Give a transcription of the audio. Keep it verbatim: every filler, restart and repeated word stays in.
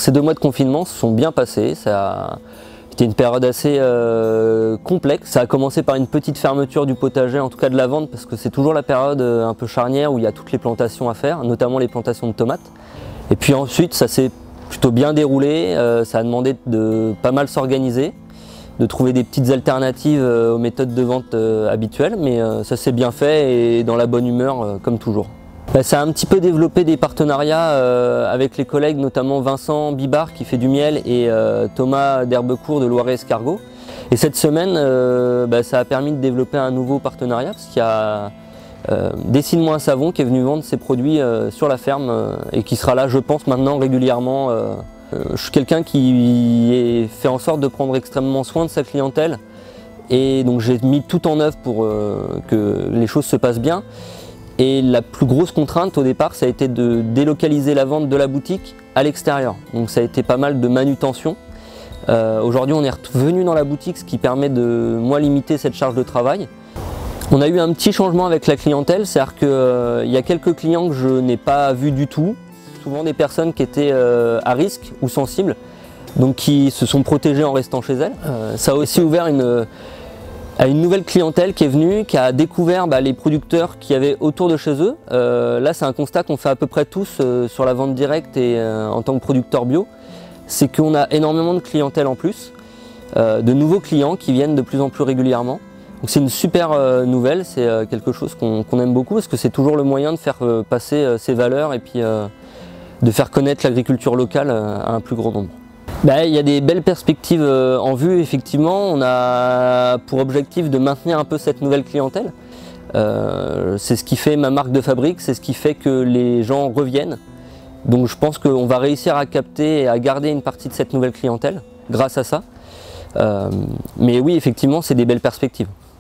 ces deux mois de confinement se sont bien passés. Ça C'était une période assez euh, complexe. Ça a commencé par une petite fermeture du potager, en tout cas de la vente, parce que c'est toujours la période un peu charnière où il y a toutes les plantations à faire, notamment les plantations de tomates. Et puis ensuite, ça s'est plutôt bien déroulé. Euh, ça a demandé de pas mal s'organiser, de trouver des petites alternatives euh, aux méthodes de vente euh, habituelles, mais euh, ça s'est bien fait et dans la bonne humeur euh, comme toujours. Bah, ça a un petit peu développé des partenariats euh, avec les collègues, notamment Vincent Bibard qui fait du miel et euh, Thomas d'Herbecourt de Loiret Escargot. Et cette semaine, euh, bah, ça a permis de développer un nouveau partenariat parce qu'il y a euh, Dessine-moi un savon qui est venu vendre ses produits euh, sur la ferme euh, et qui sera là, je pense, maintenant régulièrement. Euh, euh, je suis quelqu'un qui est fait en sorte de prendre extrêmement soin de sa clientèle et donc j'ai mis tout en œuvre pour euh, que les choses se passent bien. Et la plus grosse contrainte au départ, ça a été de délocaliser la vente de la boutique à l'extérieur. Donc ça a été pas mal de manutention. Euh, Aujourd'hui, on est revenu dans la boutique, ce qui permet de moins limiter cette charge de travail. On a eu un petit changement avec la clientèle, c'est-à-dire qu'il euh, y a quelques clients que je n'ai pas vus du tout, souvent des personnes qui étaient euh, à risque ou sensibles, donc qui se sont protégées en restant chez elles. Euh, ça a aussi ouvert une... à une nouvelle clientèle qui est venue, qui a découvert bah, les producteurs qu'il y avait autour de chez eux. Euh, là, c'est un constat qu'on fait à peu près tous euh, sur la vente directe et euh, en tant que producteur bio, c'est qu'on a énormément de clientèle en plus, euh, de nouveaux clients qui viennent de plus en plus régulièrement. Donc c'est une super euh, nouvelle, c'est euh, quelque chose qu'on qu'on aime beaucoup parce que c'est toujours le moyen de faire euh, passer euh, ses valeurs et puis euh, de faire connaître l'agriculture locale euh, à un plus grand nombre. Ben, il y a des belles perspectives en vue, effectivement. On a pour objectif de maintenir un peu cette nouvelle clientèle. Euh, c'est ce qui fait ma marque de fabrique, c'est ce qui fait que les gens reviennent. Donc je pense qu'on va réussir à capter et à garder une partie de cette nouvelle clientèle grâce à ça. Euh, mais oui, effectivement, c'est des belles perspectives.